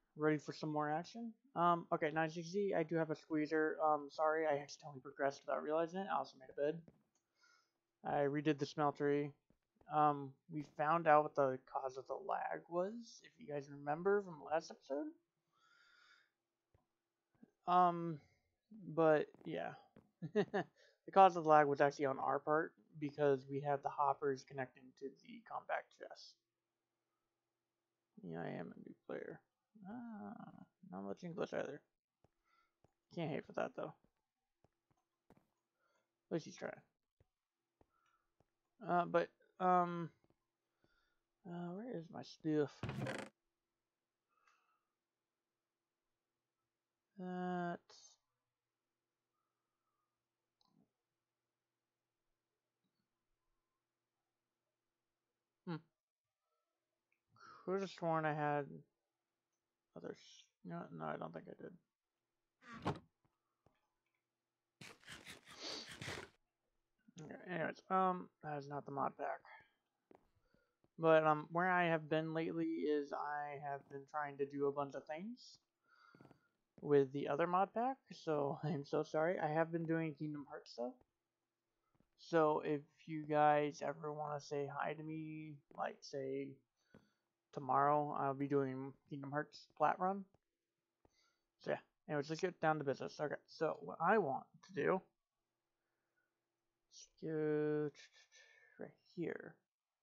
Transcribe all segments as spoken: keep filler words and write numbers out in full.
ready for some more action. Um, okay, nine sixty, I do have a squeezer. Um, sorry, I accidentally progressed without realizing it. I also made a bed. I redid the smeltery. Um, we found out what the cause of the lag was, if you guys remember from the last episode. Um, but yeah. The cause of the lag was actually on our part because we had the hoppers connecting to the compact chest. Yeah, I am a new player. Ah, not much English either. Can't hate for that though. At least he's trying. Uh, but um, uh, where is my stuff? That's hmm. Could have sworn I had others. No, no, I don't think I did. Okay, anyways, um, that is not the mod pack. But um, where I have been lately is I have been trying to do a bunch of things with the other mod pack. So I'm so sorry. I have been doing Kingdom Hearts stuff. So if you guys ever want to say hi to me, like say tomorrow, I'll be doing Kingdom Hearts plat run. So yeah, anyways, let's get down to business. Okay, so what I want to do is go right here.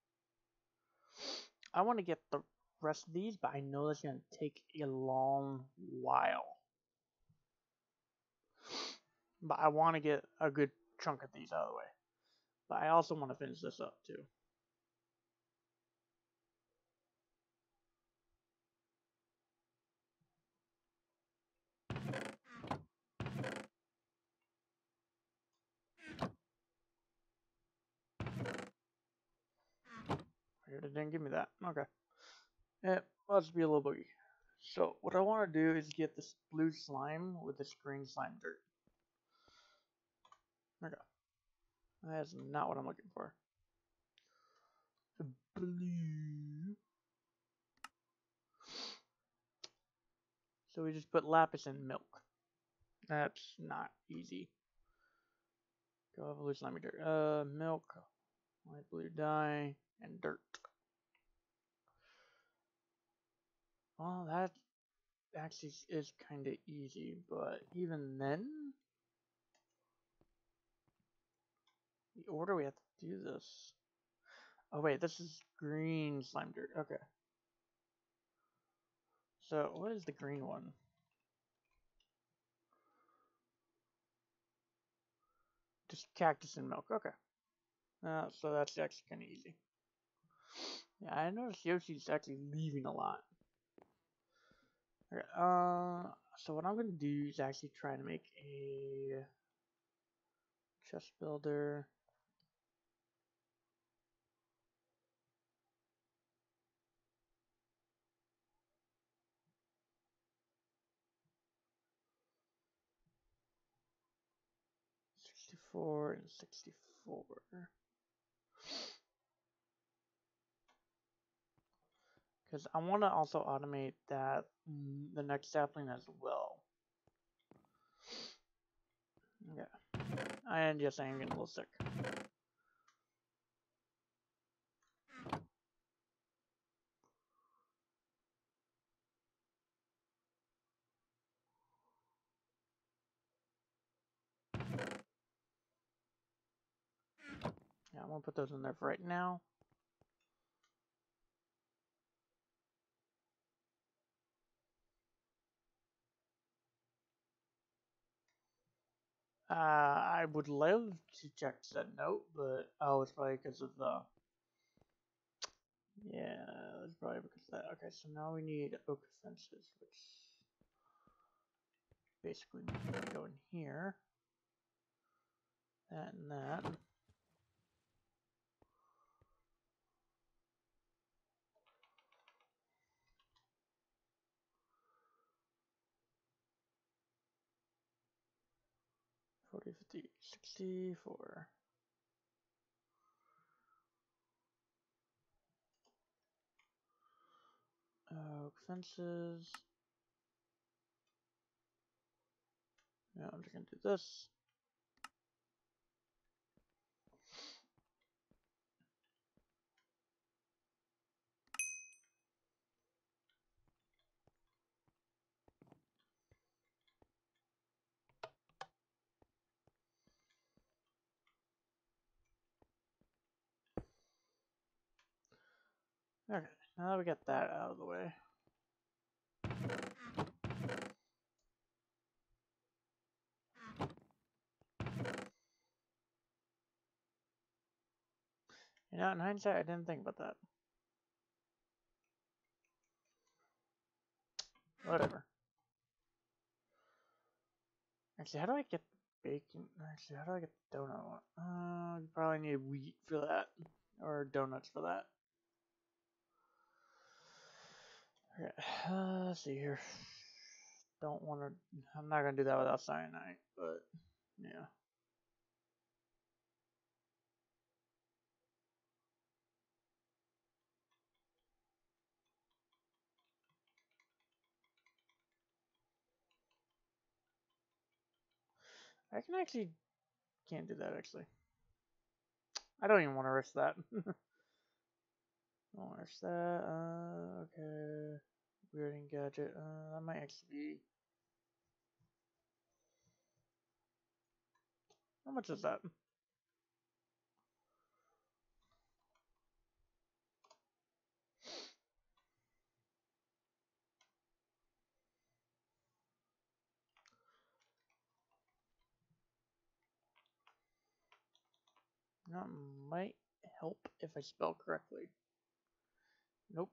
I want to get the rest of these, but I know that's going to take a long while. But I want to get a good chunk of these out of the way. But I also want to finish this up too. It didn't give me that. Okay. It must be a little boogie. So what I want to do is get this blue slime with this green slime dirt. Okay. That is not what I'm looking for. The blue. So we just put lapis in milk. That's not easy. Go have blue slimy dirt. Uh, milk, light blue dye, and dirt. Well, that actually is kind of easy, but even then, the order we have to do this. Oh wait, this is green slime dirt. Okay. So what is the green one? Just cactus and milk. Okay. Uh, so that's actually kind of easy. Yeah, I noticed Yoshi's actually leaving a lot. Okay. Uh, so what I'm gonna do is actually try to make a chest builder. sixty-four and sixty-four. Because I want to also automate that mm, the next sapling as well. Okay. And yes, I am getting a little sick. Yeah, I'm gonna put those in there for right now. Uh, I would love to check that note, but oh, it's probably because of the. Yeah, it's probably because of that. Okay, so now we need oak fences, which basically go in here. That and that. forty, fifty, sixty-four. Oak fences. Yeah, I'm just gonna do this. Okay, now that we got that out of the way. You know, in hindsight, I didn't think about that. Whatever. Actually, how do I get bacon? Actually, how do I get the donut one? Uh, you probably need wheat for that. Or donuts for that. Okay, uh, let's see here. Don't want to... I'm not going to do that without cyanide, but... Yeah. I can actually... Can't do that, actually. I don't even want to risk that. I don't want to risk that. Uh, okay. Weirding gadget. Uh, that might actually be... How much is that? That might help if I spell correctly. Nope.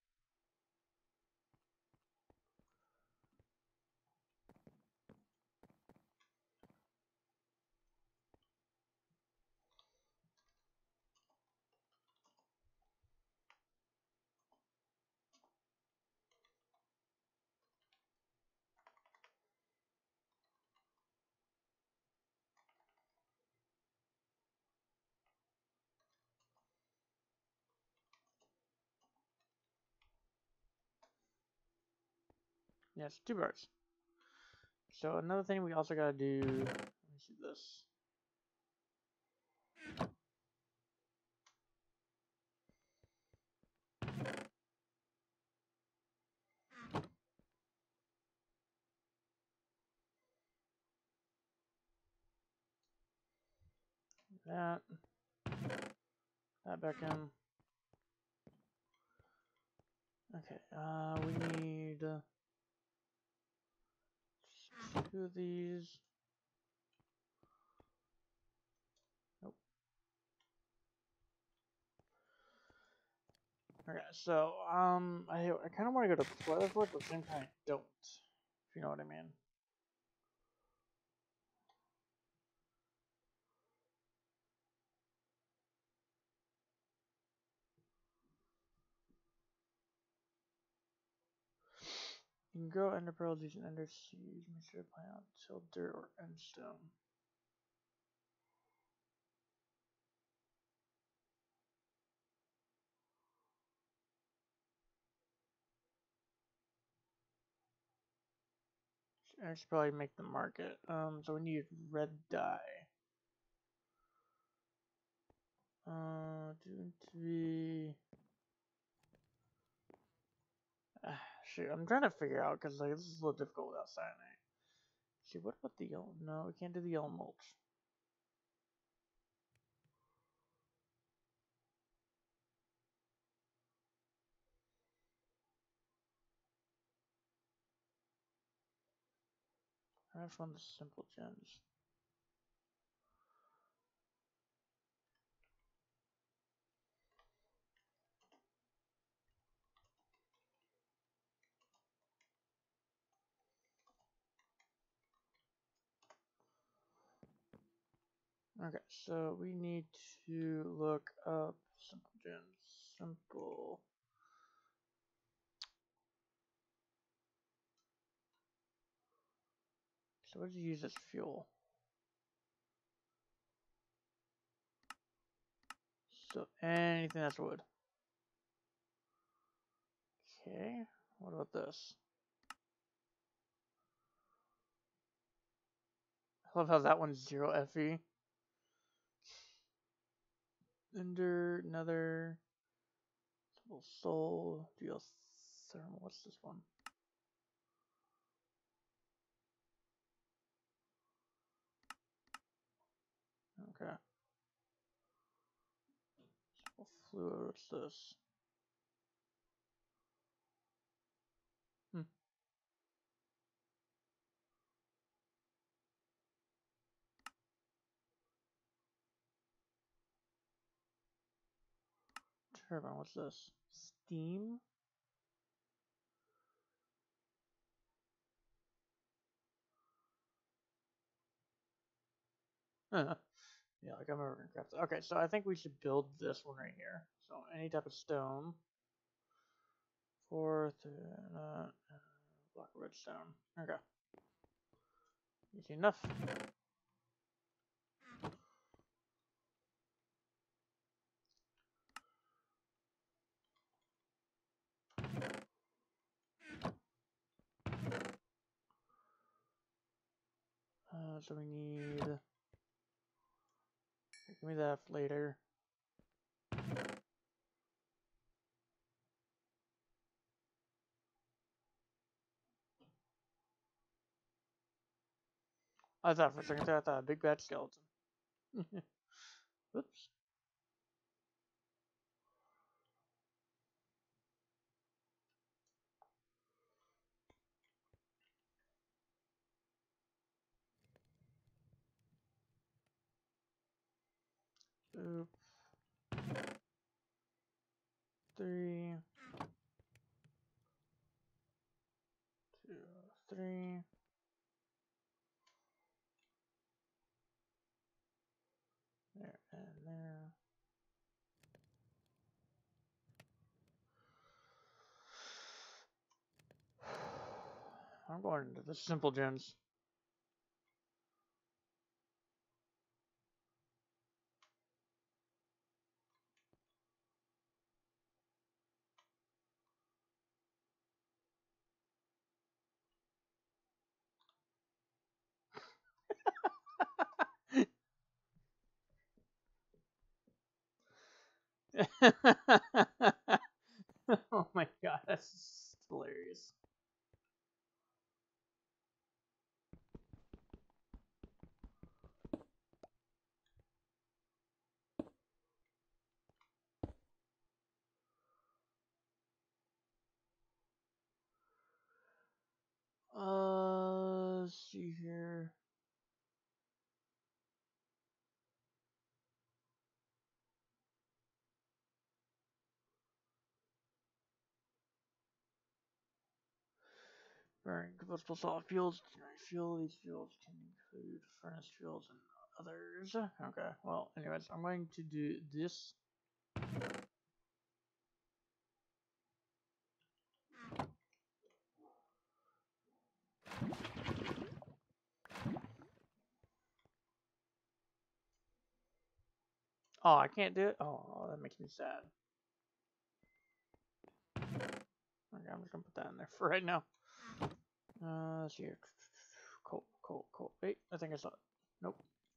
Yes, two bars. So another thing we also gotta do, let me see this. That, that back in. Okay, uh, we need uh, two of these. Nope. Okay, so, um, I, I kind of want to go to Weatherford, but at the same time I don't, if you know what I mean. You can grow ender pearls using ender seeds. Make sure to plant out till dirt or endstone. I should probably make the market. Um, so we need red dye. Uh, due to be... Uh, shoot, I'm trying to figure out because like this is a little difficult without cyanide. See, what about the yellow? No, we can't do the yellow mulch. I just want the simple gems. Okay, so we need to look up simple gems. Simple. So what do you use as fuel? So anything that's wood. Okay, what about this? I love how that one's zero F E. Ender, another soul, geothermal. What's this one? Okay. Fluid, what's this? Hmm. Turbine, what's this? Steam? yeah, like I'm over craft. Okay, so I think we should build this one right here. So any type of stone. Fourth, uh, uh, block of redstone. Okay. Easy enough. Uh, so we need. Give me that later. I thought for a second I thought a big bad skeleton. Oops. Oops. Three. Two, three. There and there. I'm going into the simple gens. Oh my god, that's hilarious. Uh, let's see here. Burning combustible solid fuels. Fuel. These fuels can include furnace fuels and others. Okay, well, anyways, I'm going to do this. Oh, I can't do it? Oh, that makes me sad. Okay, I'm just gonna put that in there for right now. Uh, let's see here. Coal, coal, coal. Wait, I think I saw it. Nope.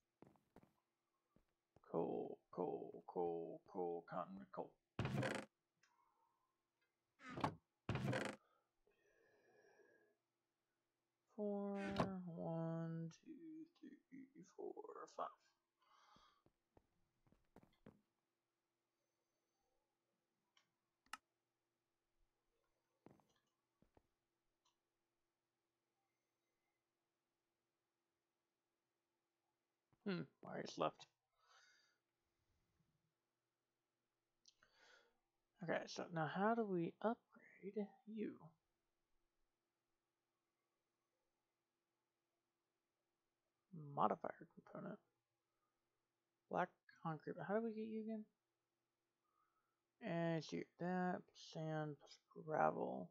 Coal, coal, coal, coal, cotton, coal. Four, one, two, three, four, five. Hmm, wires left. Okay, so now how do we upgrade you? Modifier component. Black concrete. How do we get you again? And see that sand plus gravel.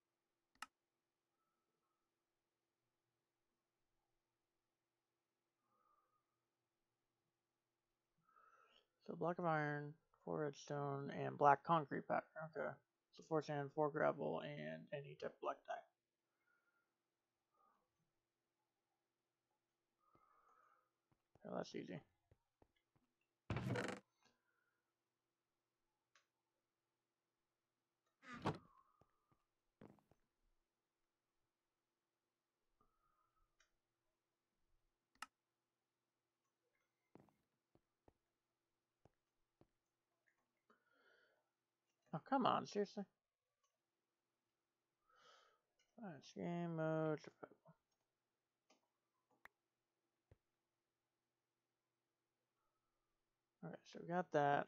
So block of iron, four redstone, and black concrete pattern. Okay. So four sand, four gravel, and any type of black dye. that's easy. Oh, come on, seriously? That's game mode. Okay, so we got that.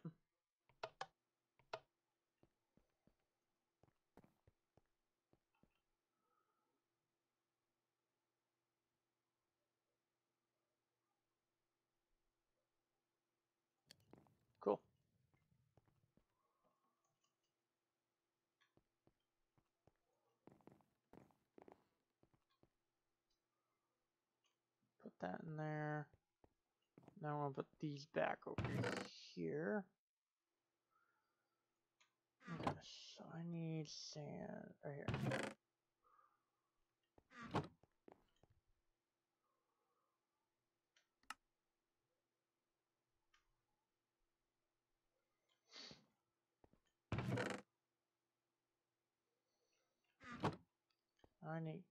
Cool. Put that in there. Now I'm gonna put these back over here. Okay, so I need sand right here. I need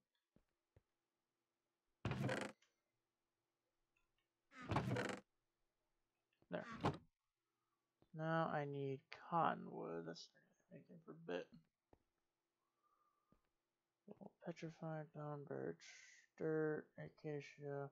there. Now I need cottonwood. That's making for a bit. Petrified down birch, dirt, acacia.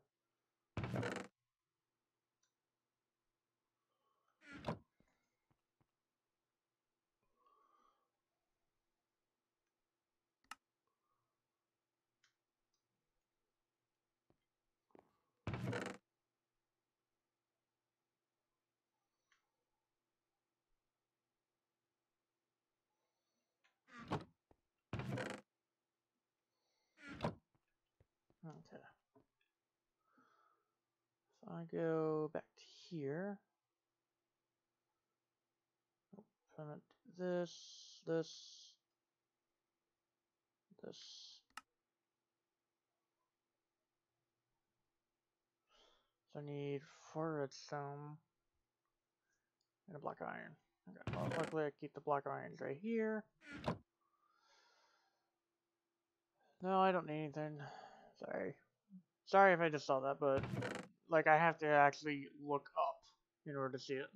Okay. So I go back to here. Open this, this, this. So I need four redstone and a block of iron. Okay. Well, luckily I keep the block of irons right here. No, I don't need anything. Sorry. Sorry if I just saw that, but like I have to actually look up in order to see it.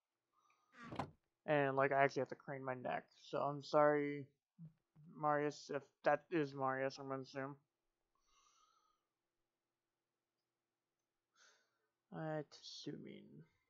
And like I actually have to crane my neck. So I'm sorry, Marius, if that is Marius, I'm gonna assume. I'm assuming.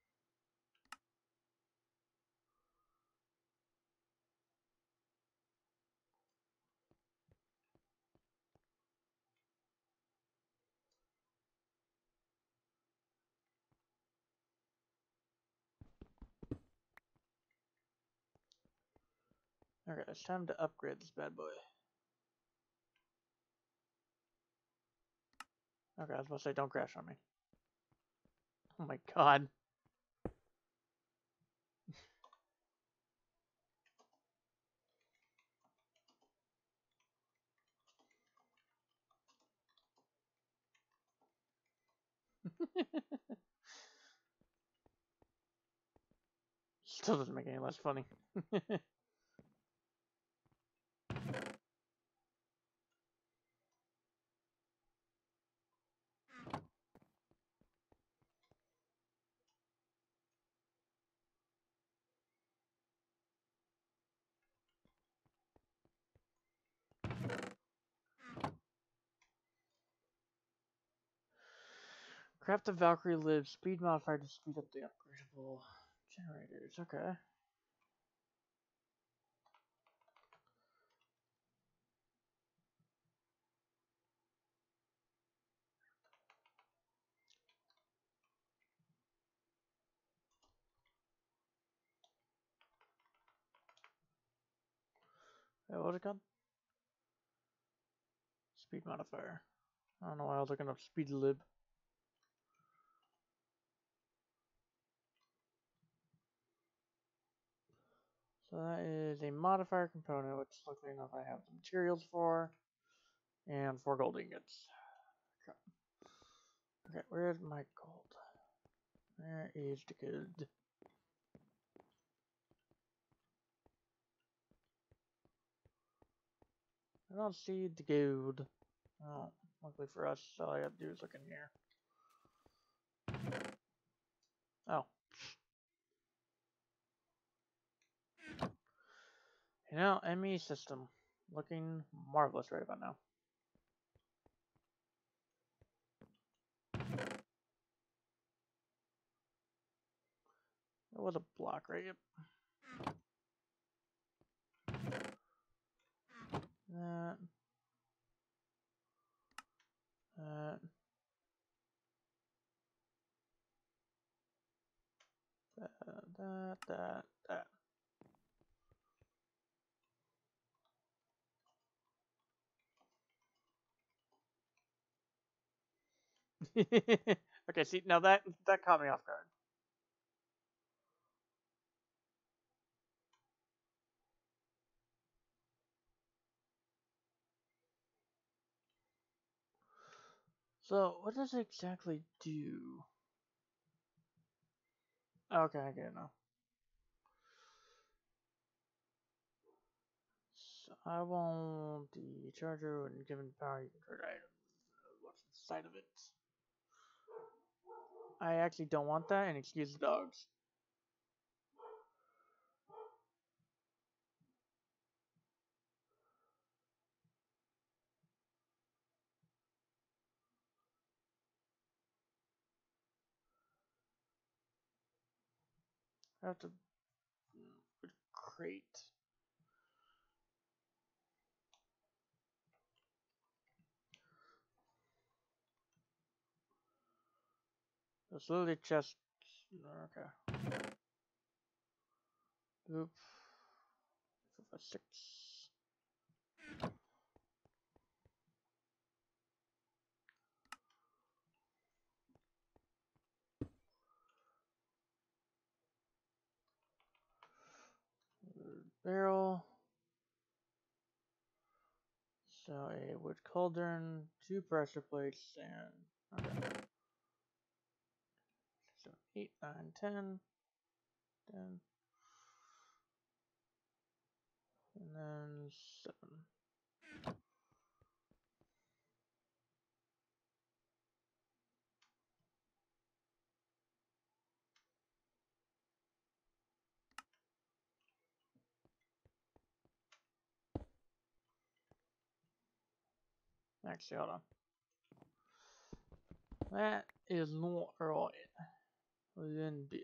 Okay, it's time to upgrade this bad boy. Okay, I was supposed to say don't crash on me. Oh my god. Still doesn't make any less funny. Craft the Valkyrie lib, speed modifier to speed up the upgradable generators. Okay. Hey, what was it called? Speed modifier. I don't know why I was looking up speed lib. So that is a modifier component, which luckily enough I have the materials for, and four gold ingots. Okay, okay, where's my gold? Where is the code? I don't see the code. Oh, luckily for us, all I have to do is look in here. Oh. You know, M E system. Looking marvelous right about now. There was a block, right? Yep. That. That. That. That. That. That. Okay, see, now that that caught me off guard. So, what does it exactly do? Okay, I get it now. So I want the charger and given power you can charge items. What's inside of it? I actually don't want that, and excuse the dogs. I have to put a crate. It's literally just okay. Oop. Six. Barrel. So a wood cauldron, two pressure plates, and okay. So eight, nine, ten, ten, and then seven. Actually, hold on. That is not right. Then bit.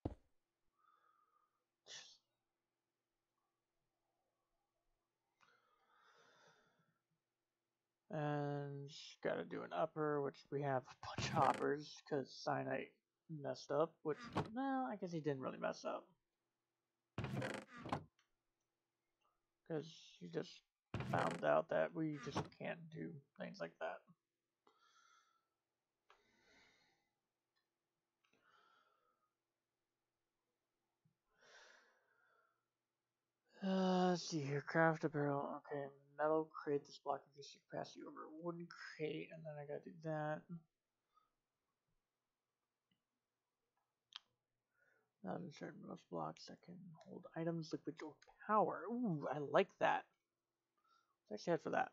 And gotta do an upper, which we have a bunch of hoppers because Cyanite messed up. Which, well, I guess he didn't really mess up. Because he just found out that we just can't do things like that. Uh, let's see here. Craft a barrel. Okay, metal crate. This block increases capacity over a wooden crate, and then I gotta do that. Not insert most blocks that can hold items, liquid, or power. Ooh, I like that. Let's actually head for that.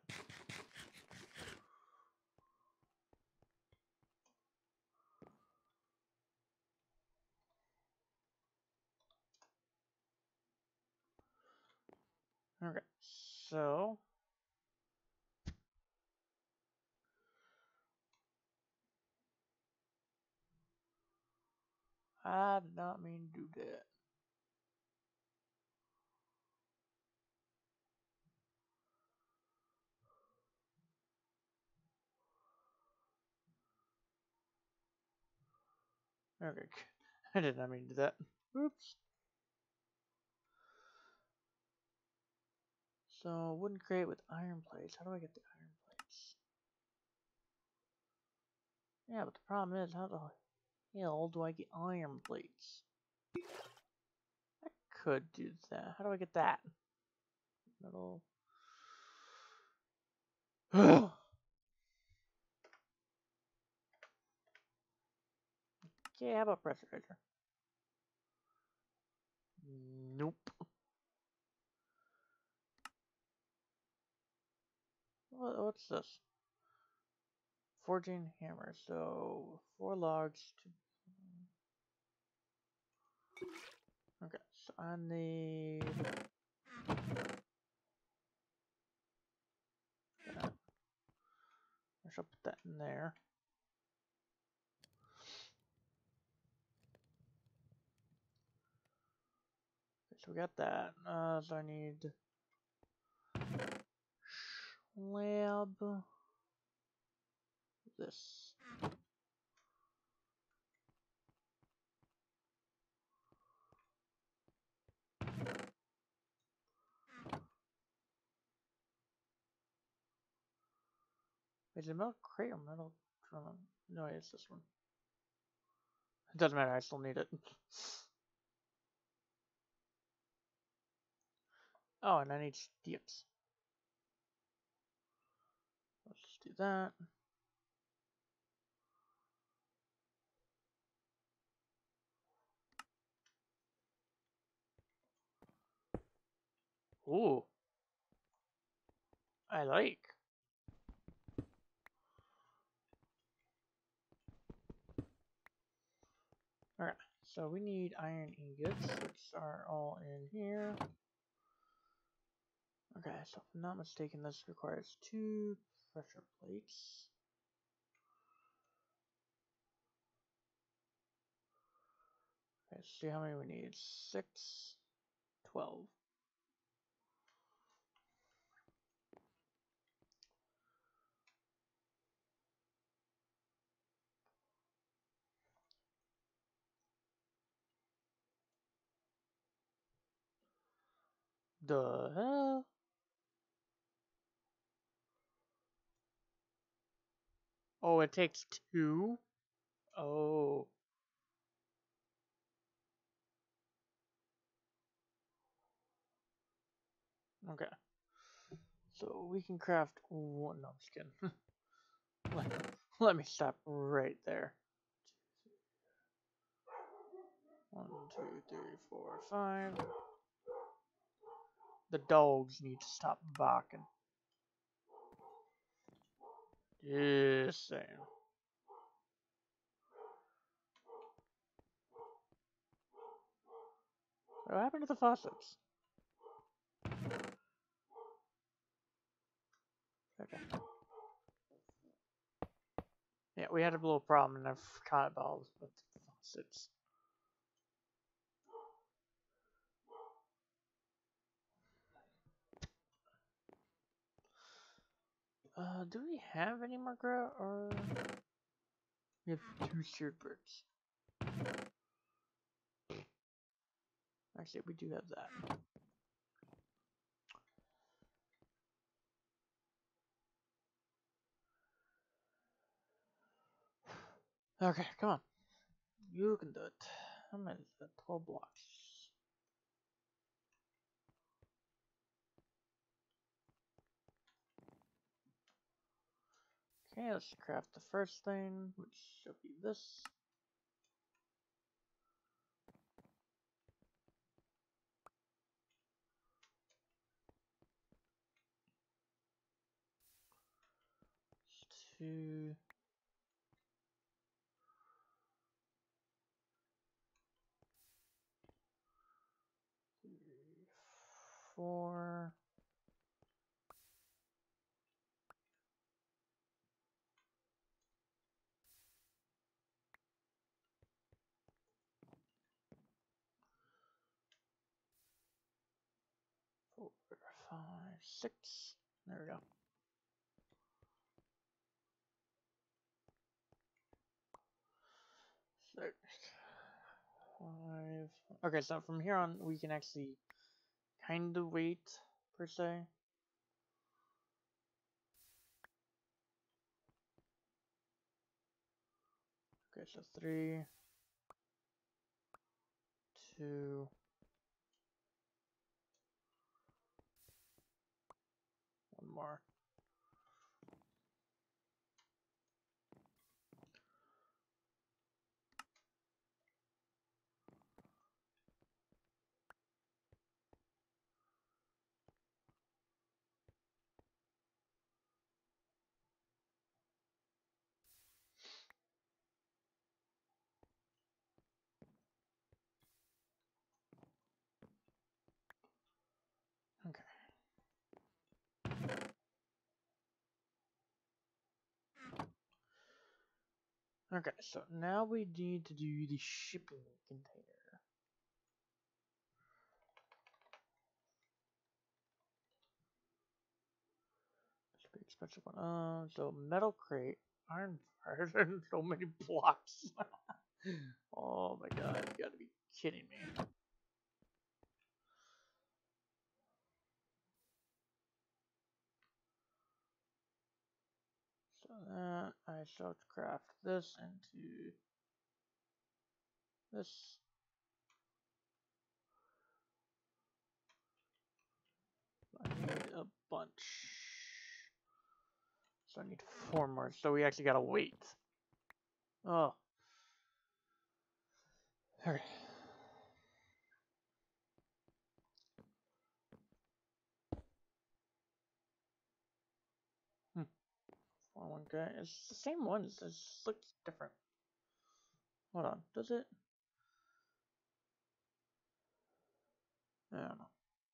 Okay, so I did not mean to do that. Okay, I did not mean to do that. Oops. So, wooden crate with iron plates. How do I get the iron plates? Yeah, but the problem is, how the hell do I get iron plates? I could do that. How do I get that? Metal. Okay, how about pressurizer? Nope. What, what's this? Forging hammer. So four logs to. Okay, so I need. That. I shall put that in there. Okay, so we got that. Uh, so I need slab. This. Is it metal crate or metal drum? No, it's this one. It doesn't matter, I still need it. Oh, and I need sticks. Let's just do that. Ooh. I like. Alright, so we need iron ingots, which are all in here. Okay, so if I'm not mistaken, this requires two pressure plates. Okay, let's see how many we need. Six, twelve. The hell? Oh, it takes two? Oh. Okay. So we can craft one. No, I'm just kidding. let, let me stop right there. One, two, three, four, five. The dogs need to stop barking. Just saying. What happened to the faucets? Okay. Yeah, we had a little problem and I forgot about the faucets. Uh, do we have any more grout or we have two seared birds? Actually, we do have that. Okay, come on. You can do it. How many is that? twelve blocks. Okay, let's craft the first thing, which should be this. Two. Three, four. Four, five, six. There we go. Six. Five. Okay, so from here on, we can actually kind of wait, per se. Okay, so three, two, one more. Okay, so now we need to do the shipping container. It's a big expensive one. Um, so metal crate, iron bars, and so many blocks. Oh my god, you gotta be kidding me. So that I shall craft this into this. I need a bunch. So I need four more. So we actually gotta wait. Oh. Alright. Hmm. Four one guy. It's the same ones. It just looks different. Hold on. Does it? I don't know.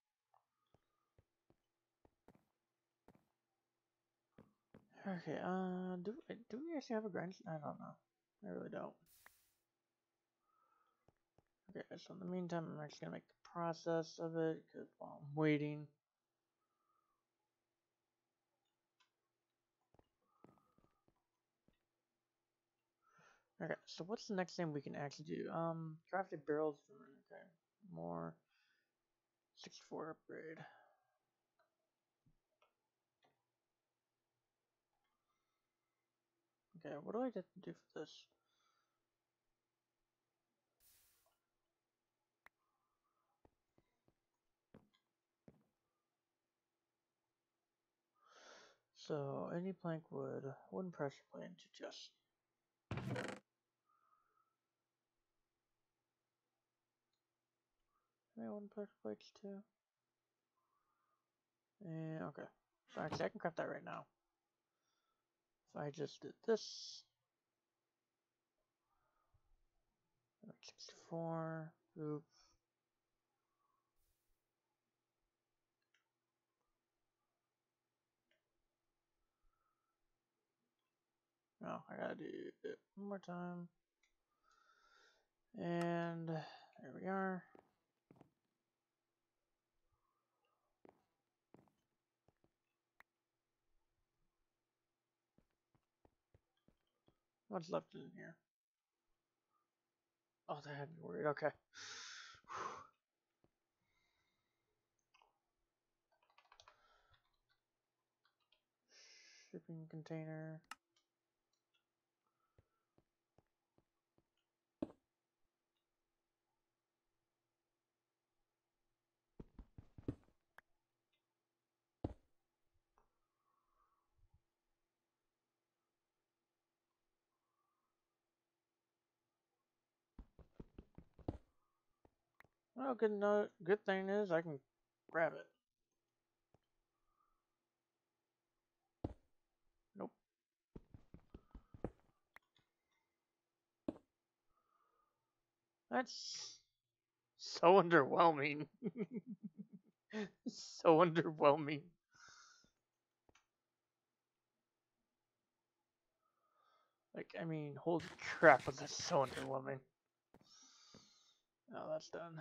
Okay, uh, do, do we actually have a grind? I don't know. I really don't. Okay, so in the meantime, I'm actually gonna make the process of it, because while I'm waiting. Okay, so what's the next thing we can actually do? Um, crafted barrels, okay, more, sixty-four upgrade. Okay, what do I have to do for this? So, any plank wood, wooden pressure plate to just. Maybe wooden pressure plates too. And, okay. So actually I can craft that right now. So I just did this. sixty-four, oop. No, I gotta do it one more time. And there we are. What's left in here? Oh, that had me worried. Okay. Shipping container. Well, good no good thing is I can grab it. Nope. That's so underwhelming. So underwhelming. Like, I mean, holy crap, was that so underwhelming. Oh, that's done.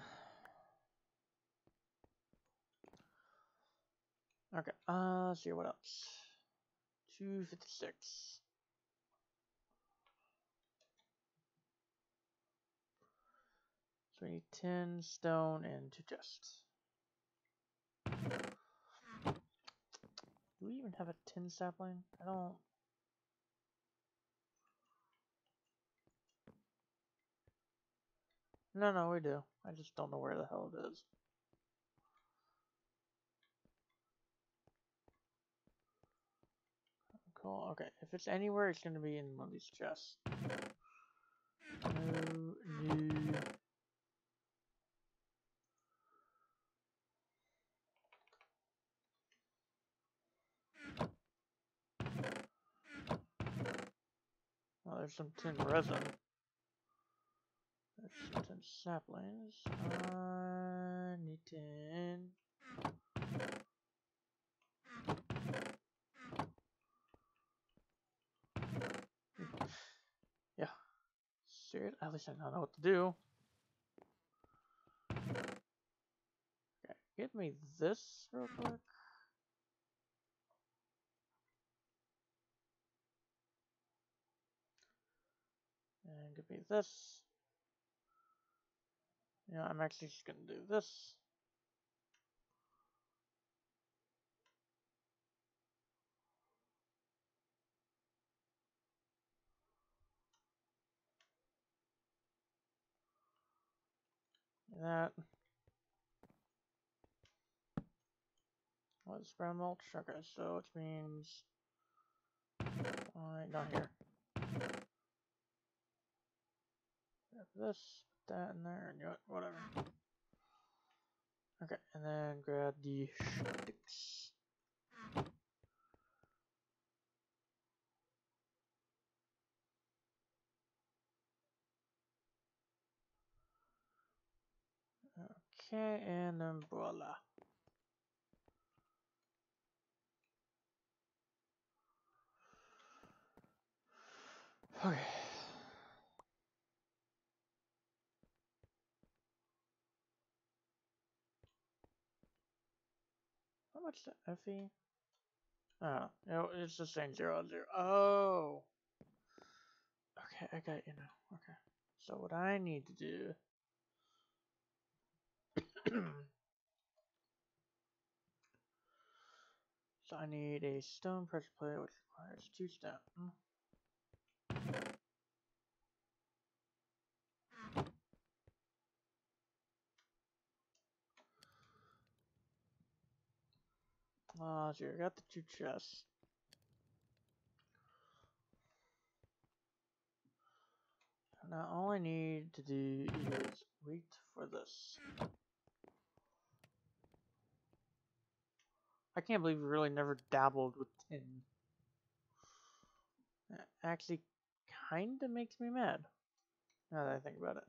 Okay, uh, let's see what else. two fifty-six. So we need ten stone and two chests. Do we even have a tin sapling? I don't. No, no, we do. I just don't know where the hell it is. Cool. Okay, if it's anywhere, it's going to be in one of these chests. No, no. Oh, there's some tin resin. There's some tin saplings. I need tin. Yeah, at least I know what to do. Okay, give me this real quick. And give me this. Yeah, I'm actually just gonna do this. That. What's brown mulch? Okay, so it means. Alright, not here. Grab this, put that in there, and you know what, whatever. Okay, and then grab the sticks. Okay, and umbrella. Okay. How much the F E? Oh, no, it's just saying zero zero. Oh. Okay, I got you now. Okay. So what I need to do. So I need a stone pressure plate, which requires two stone. Ah, uh, so I got the two chests. Now all I need to do is wait for this. I can't believe we really never dabbled with tin. That actually kinda makes me mad. Now that I think about it.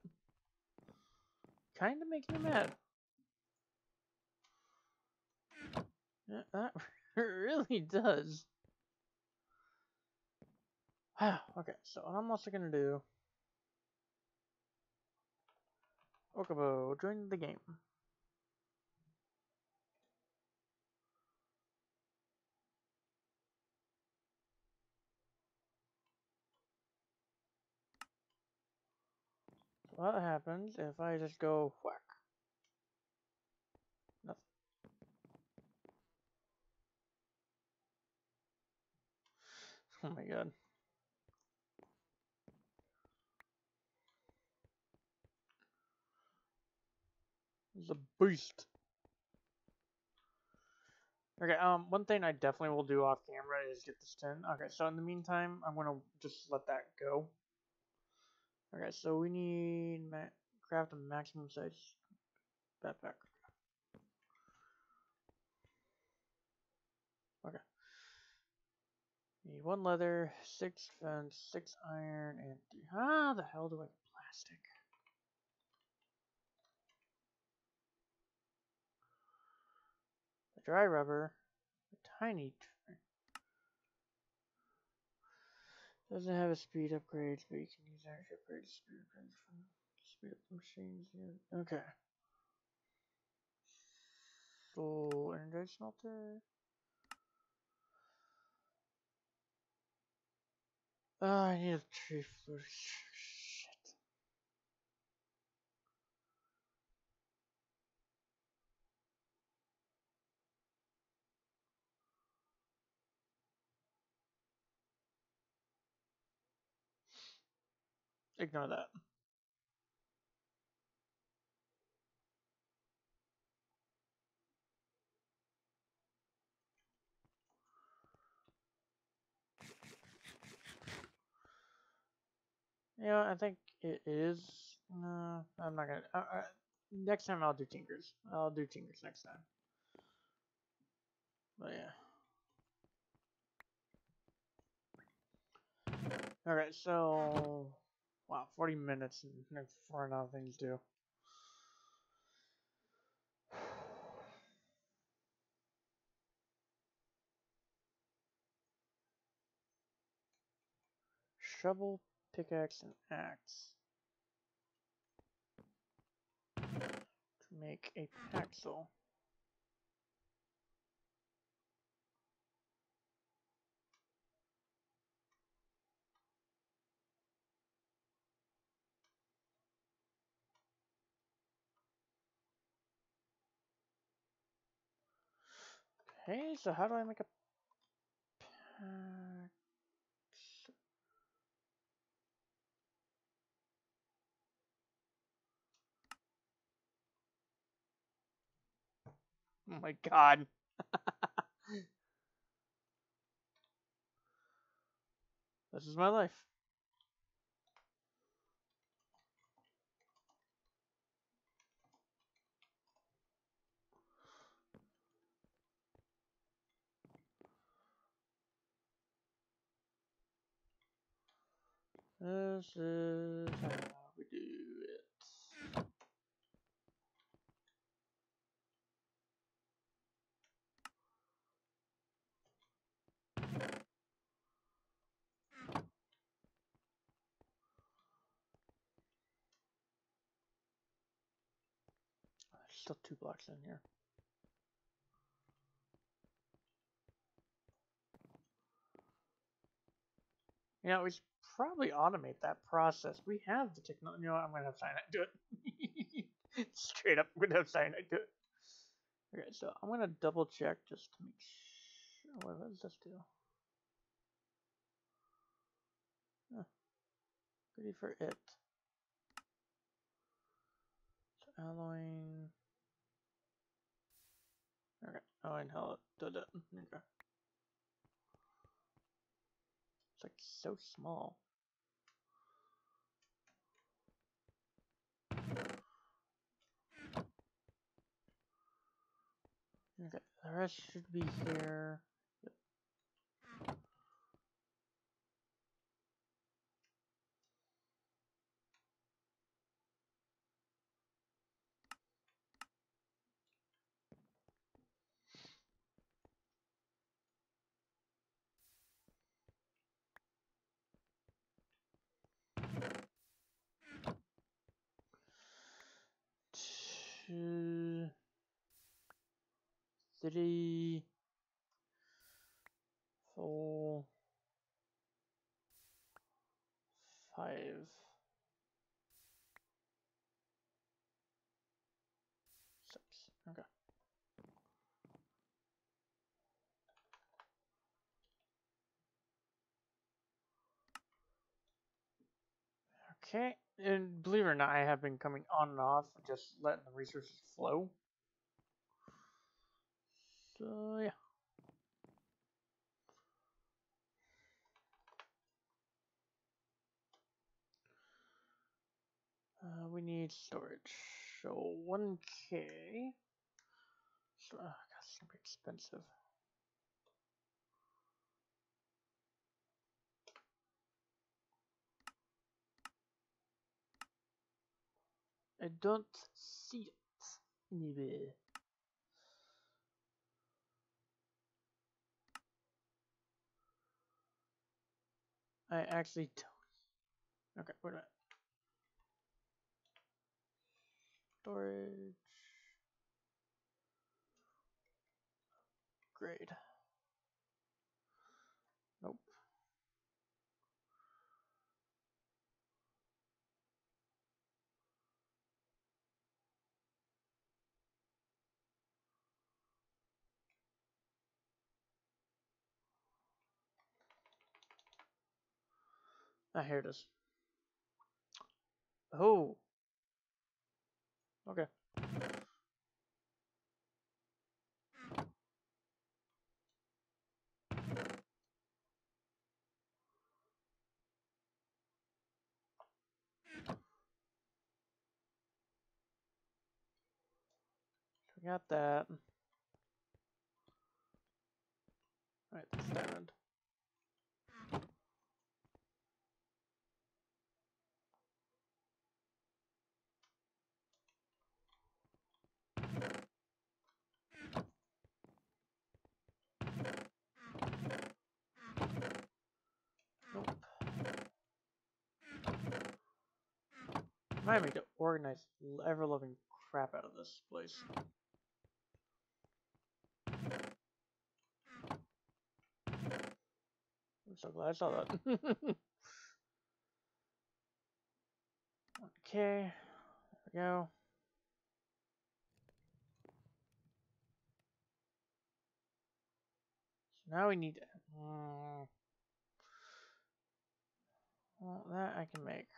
Kinda makes me mad. Yeah, that really does. Okay, so what I'm also gonna do. Okabo, join the game. So what happens if I just go whack? Nothing. Oh my god. It's a beast. Okay, um, one thing I definitely will do off camera is get this tin. Okay, so in the meantime, I'm gonna just let that go. Okay, so we need ma craft a maximum size backpack. Okay. Need one leather, six fence, six iron, and three. How the hell do I get plastic? The dry rubber, a tiny. Doesn't have a speed upgrade, but you can use energy upgrade speed upgrades from speed up the machines. Yeah. Okay. So energy smelter. Oh, I need a tree fruit. Shit. Ignore that. Yeah, I think it is. No, I'm not gonna. Uh, uh, next time I'll do tinkers. I'll do tinkers next time. But yeah. Alright, so. Wow, forty minutes and four and other things to do. Shovel, pickaxe, and axe. make a pixel. Okay, so how do I make a pixel? Oh my god. This is my life. This is how we do it. There's still two blocks in here. You know, we should probably automate that process. We have the technology. You know what? I'm gonna have Cyanide do it. Straight up, I'm gonna have Cyanide do it. Okay, so I'm gonna double check just to make sure. What does this do? Huh. Goody for it. So alloying. Okay. Oh, and hell, it did it. Okay. It's like so small. Okay, the rest should be here. Yep. Two, three, four, five, six. Okay. Okay, and believe it or not, I have been coming on and off, just letting the resources flow. So, yeah. Uh, we need storage. So, one K. So, oh, God, it's gonna be expensive. I don't see it anywhere. I actually don't. Okay, wait a minute. Storage. Grade. Nope. Ah, here it is. Oh. Okay. We got that. Alright, that's diamond. Nope. Might make it organized, ever-loving crap out of this place. I'm so glad I saw that. Okay, there we go. So now we need to... Uh, well, that I can make.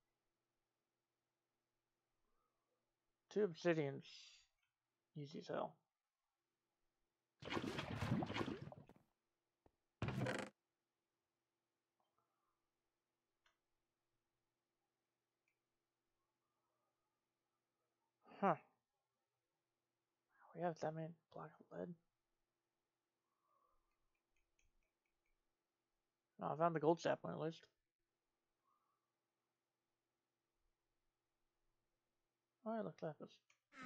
Two obsidians. Easy as hell. Huh. We have that many block of lead. Oh, I found the gold sapling at least. Oh, yeah, look at this.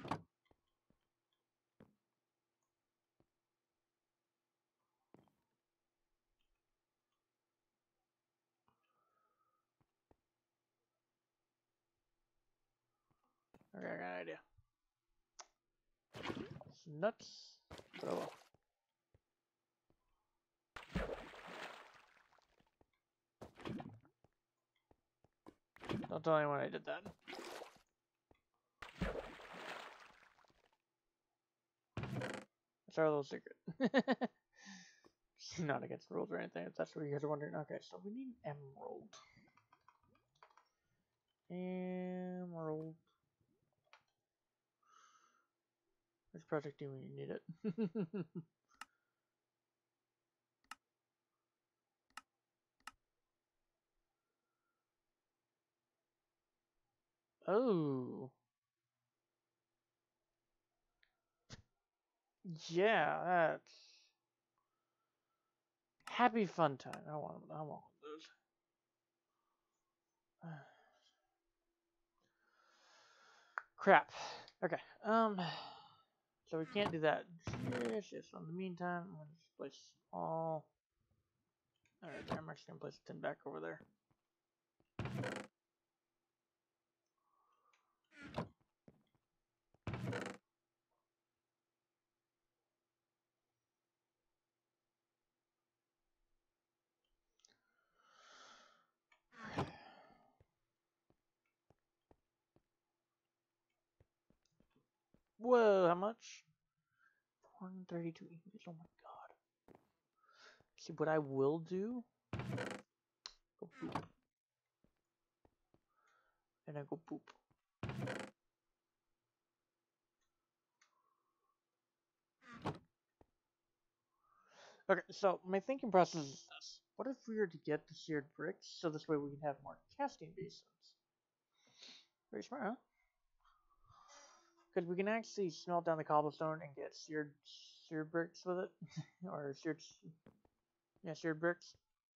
Okay, I got an idea. It's nuts. But oh well. Don't tell anyone I did that. It's our little secret. It's not against rules or anything, if that's what you guys are wondering. Okay, so we need an emerald. Emerald. Which project do we need it? Oh. Yeah, that's happy fun time. I want I want those. Crap. Okay. Um so we can't do that just yet. So in the meantime, I'm gonna just place all Alright, I'm actually gonna place the tin back over there. Whoa, how much? four hundred thirty-two English. Oh my god. See, what I will do, go boop. And I go boop. Okay, so my thinking process is this. What if we were to get the seared bricks, so this way we can have more casting basins? Very smart, huh? Because we can actually smelt down the cobblestone and get seared seared bricks with it. Or seared... Yeah, seared bricks.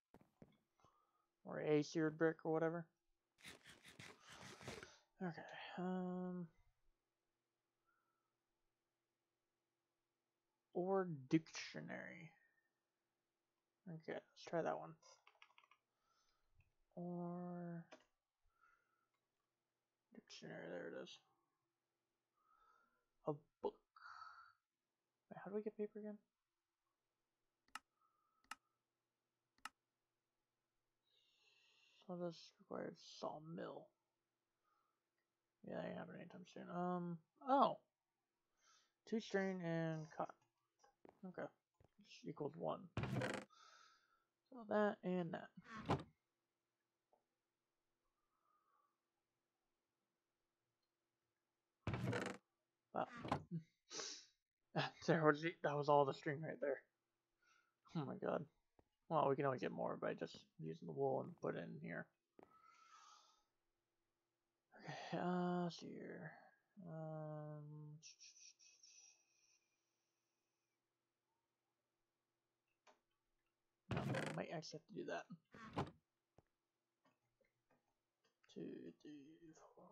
Or a seared brick or whatever. Okay, um... or dictionary. Okay, let's try that one. Or dictionary, there it is. A book. Wait, how do we get paper again? So this requires sawmill. Yeah, I ain't having anytime soon. Um, oh. Two strain and cotton. Okay. Which equals one. So that and that. Wow. there was the, that was all the string right there. Oh my god. Well, we can only get more by just using the wool and put it in here. Okay, uh, let's see here. Um, no, I might actually have to do that. Two, three, four.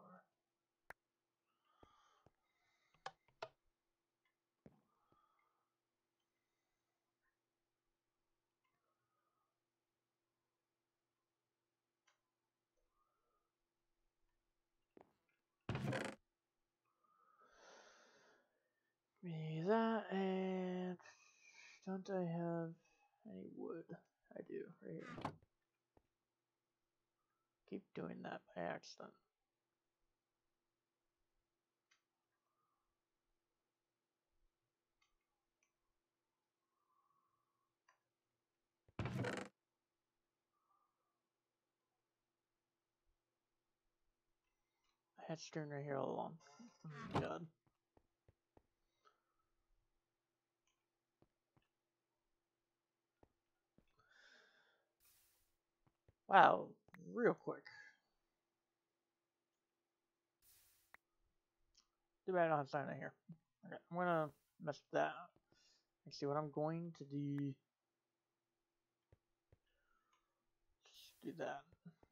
me that, and don't I have any wood? I do, right here. Keep doing that by accident. I had stern right here all along. Oh my god. Wow, real quick. Too bad I don't have sign right here. Okay, I'm gonna mess with that. Let's see what I'm going to do. Just do that.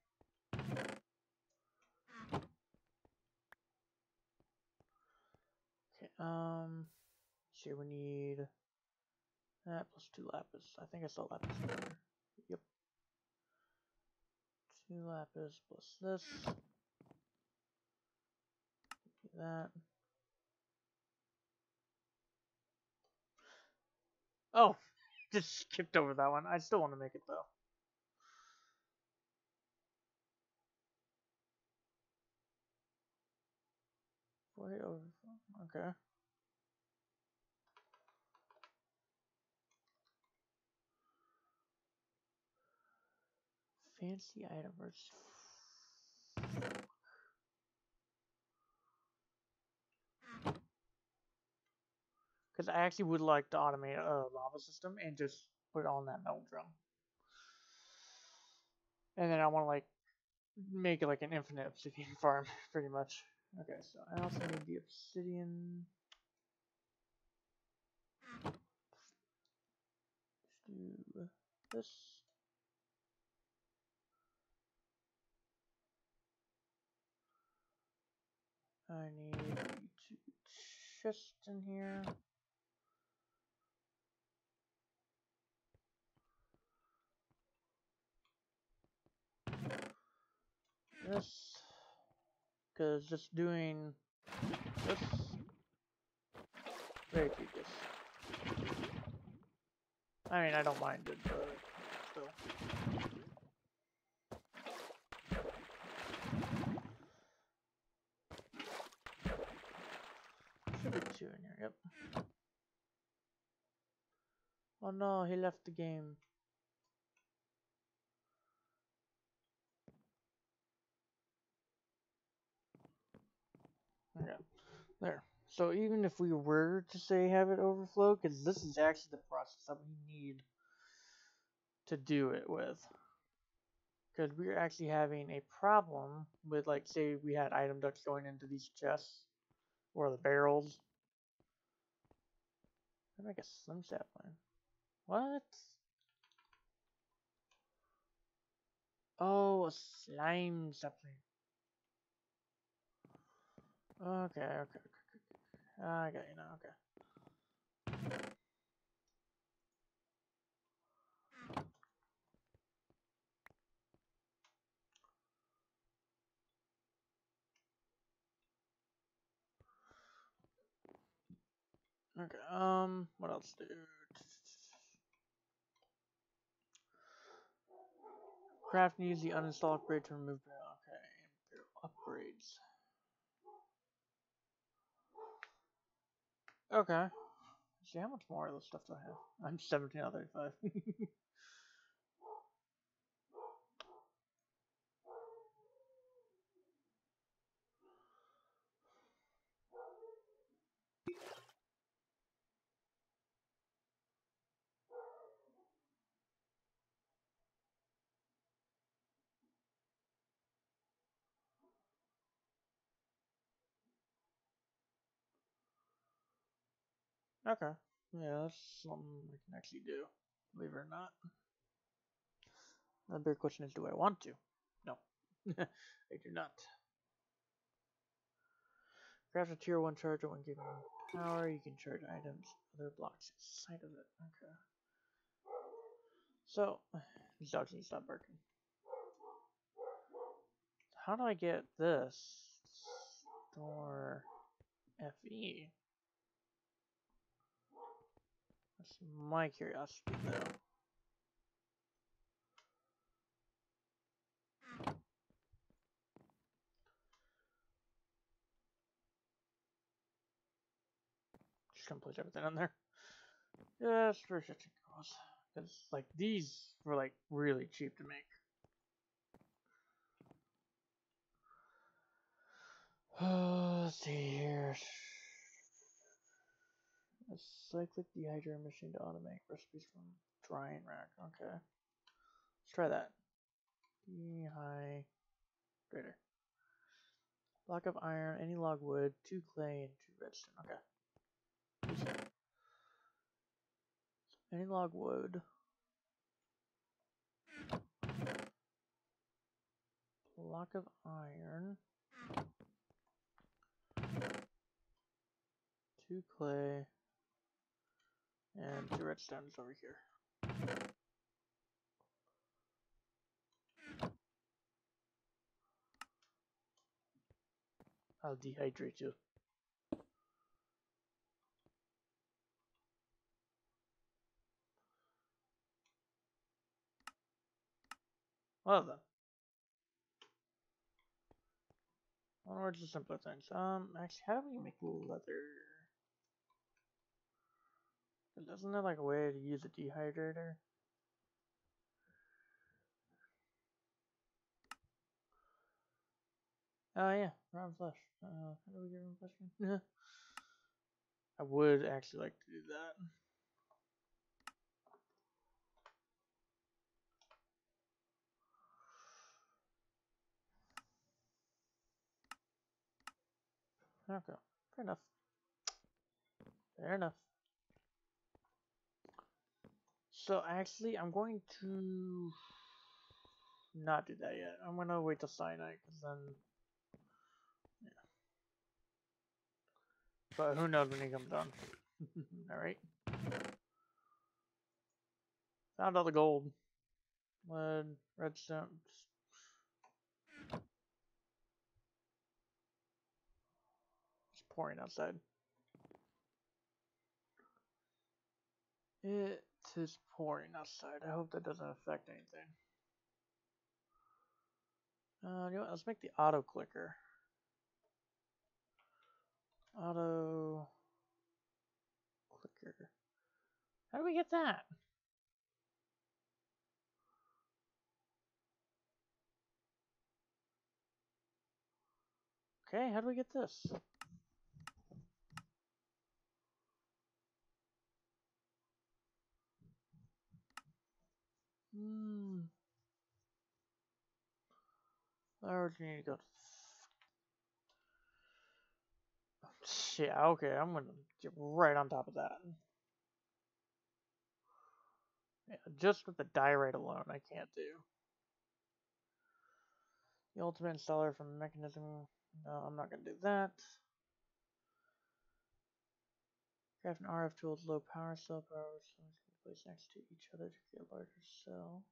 Okay, um, see, we need that plus two lapis. I think I saw lapis earlier. Yep. Two lapis plus this. Do that. Oh, just skipped over that one. I still want to make it though. forty over. Okay. Fancy item versus. Because I actually would like to automate a lava system and just put it on that metal drum. And then I want to like make it like an infinite obsidian farm, pretty much. Okay, so I also need the obsidian. Let's do this. I need two chests in here. This, because just doing this, very tedious. I mean, I don't mind it, but still. Should be two in here, yep. Oh no, he left the game. Okay, there. So even if we were to say have it overflow, because this is actually the process that we need to do it with. Because we're actually having a problem with, like, say we had item ducts going into these chests, or the barrels. I make a slim sapling. What? Oh, a slime sapling. Okay, okay, okay, okay. I got you now, okay. Okay, um, what else do? Craft needs the uninstall upgrade to remove barrel. Okay, upgrades. Okay. See, how much more of this stuff do I have? I'm seventeen out of thirty-five. Okay. Yeah, that's something we can actually do. Believe it or not. The bigger question is, do I want to? No. I do not. Craft a tier one charger when given power. You can charge items, other blocks inside of it. Okay. So, these dogs need to stop barking. How do I get this? Store F E. That's my curiosity, though. Just gonna place everything on there. Just for shits and giggles. Because, like, these were, like, really cheap to make. Let's see here. A cyclic dehydrator machine to automate recipes from drying rack. Okay. Let's try that. Dehydrator. Block of iron, any log wood, two clay, and two redstone. Okay. Any log wood. Block of iron. Two clay. And two redstones over here. I'll dehydrate you. Well then. Onwards to simpler things. Um, actually, how do we make leather? Isn't there like a way to use a dehydrator? Oh yeah, round flesh. Uh, how do we get round flesh again? I would actually like to do that. Okay, fair enough. Fair enough. So actually, I'm going to not do that yet. I'm gonna wait till cyanide, because then, yeah. But who knows when he comes on? All right. Found all the gold, lead, redstone. It's pouring outside. It is pouring outside. I hope that doesn't affect anything. Uh, you know what? Let's make the auto clicker. Auto clicker. How do we get that? Okay, how do we get this? Hmm. Where do you need to go? Shit, okay, I'm gonna get right on top of that. Yeah, just with the diorite alone, I can't do. The ultimate installer from mechanism. No, I'm not gonna do that. Craft an R F tool with low power cell power, which can be placed next to each other to create a larger cell.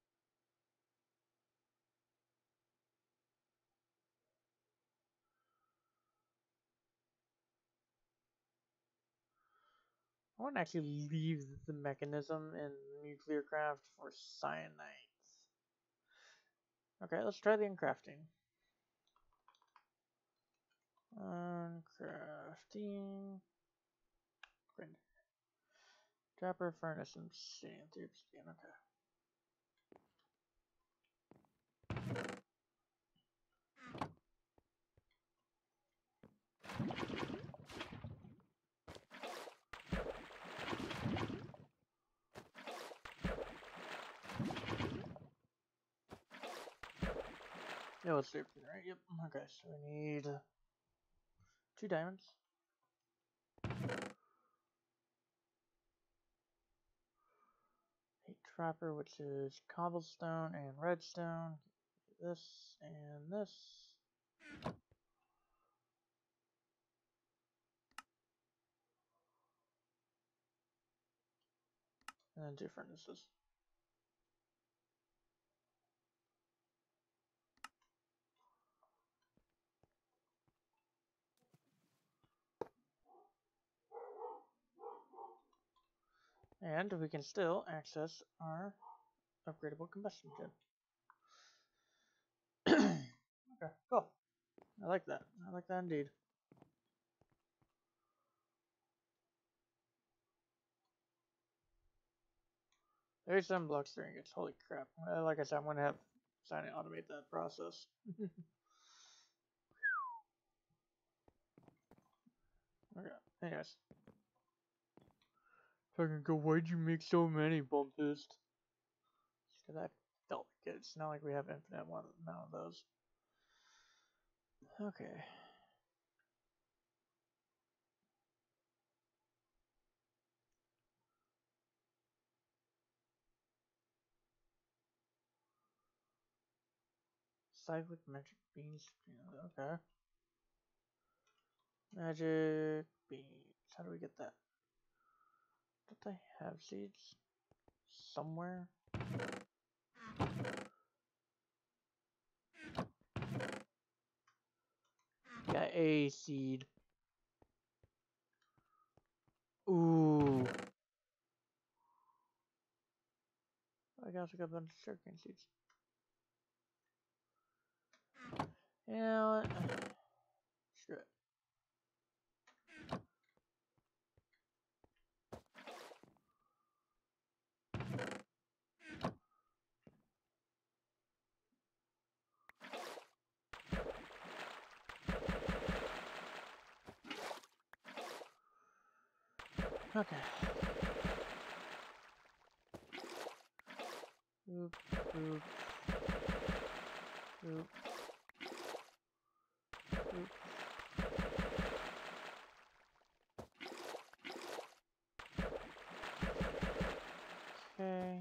I want to actually leave the mechanism in nuclear craft for cyanide. Okay, let's try the uncrafting. Uncrafting. Grinder. Trapper, furnace, and sand. Three obsidian. Okay. Yeah, let's do everything, right? Yep. Okay, so we need two diamonds. A trapper, which is cobblestone and redstone. This and this. And then two furnaces. And we can still access our upgradable combustion gen. Okay, cool. I like that. I like that indeed. thirty-seven blocks three ingots. Holy crap. Uh, like I said, I'm going to have Sign automate that process. Okay, anyways. Fucking go, why'd you make so many, Bumpist? Because I felt like it. It's not like we have infinite amount of those. Okay. Cyclic magic beans. Okay. Magic beans. How do we get that? Don't I have seeds somewhere? Got a seed. Ooh. I also got a bunch of sugarcane seeds. You know what? Screw it. Okay. Oop, oop. Oop. Oop. Okay.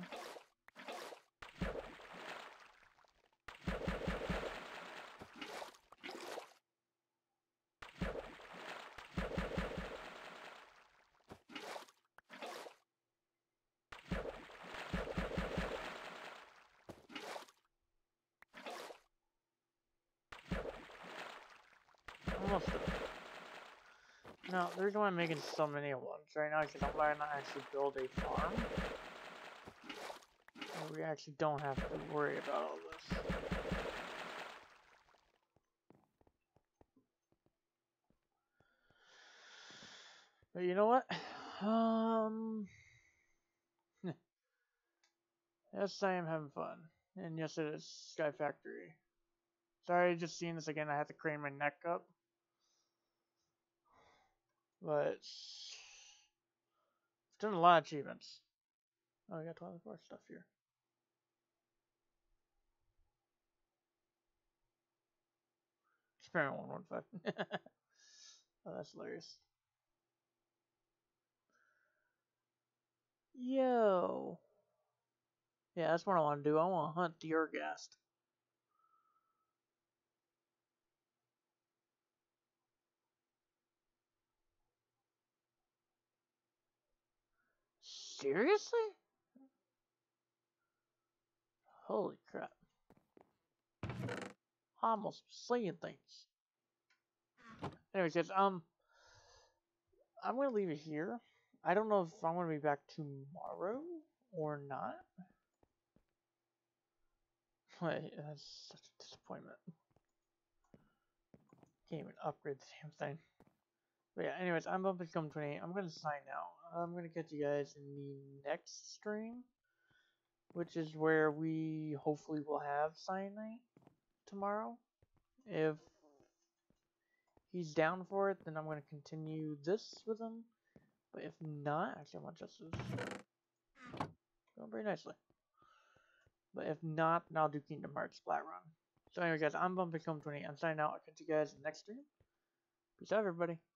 Almost done. No, the reason why I'm making so many at once right now is because I'm trying to actually build a farm. And we actually don't have to worry about all this. But you know what? Um, yes, I am having fun. And yes, it is Sky Factory. Sorry, just seeing this again, I have to crane my neck up. But it's done a lot of achievements. Oh, we got twenty-four stuff here. Experiment one one five. Oh, that's hilarious. Yo. Yeah, that's what I want to do. I want to hunt the Urgast. Seriously? Holy crap. Almost slaying things. Anyways, guys, um, I'm going to leave it here. I don't know if I'm going to be back tomorrow or not. Wait, that's such a disappointment. Can't even upgrade the damn thing. But yeah, anyways, I'm Bumpus Come twenty-eight. I'm going to sign out. I'm going to catch you guys in the next stream, which is where we hopefully will have Cyanite tomorrow. If he's down for it, then I'm going to continue this with him. But if not, actually I want Justice going very nicely. But if not, then I'll do Kingdom Hearts Splat Run. So anyway guys, I'm Bumpy Come twenty-eight. I'm signing out. I'll catch you guys in the next stream. Peace out everybody.